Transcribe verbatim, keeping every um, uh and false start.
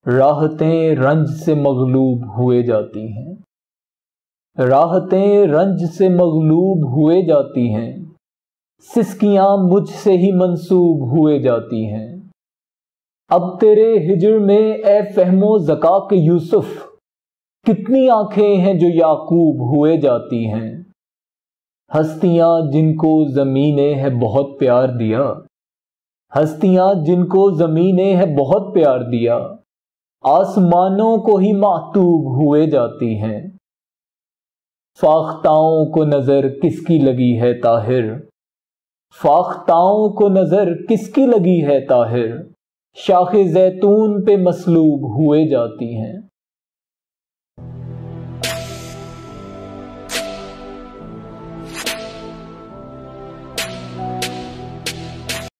راحتیں رنج سے مغلوب ہوئے جاتی ہیں، راحتیں رنج سے مغلوب ہوئے جاتی ہیں، سسکیاں مجھ سے ہی منسوب ہوئے جاتی ہیں۔ اب تیرے ہجر میں اے فہم و ذکا کے یوسف، کتنی آنکھیں ہیں جو یعقوب ہوئے جاتی ہیں۔ ہستیاں جن کو زمین نے ہے بہت پیار دیا، ہستیاں جن کو زمین نے ہے بہت پیار دیا، آسمانوں کو ہی معتوب ہوئے جاتی ہیں۔ فاختاؤں کو نظر کس کی لگی ہے طاہر، فاختاؤں کو نظر کس کی لگی ہے طاہر، شاخ زیتون پہ مصلوب ہوئے جاتی ہیں۔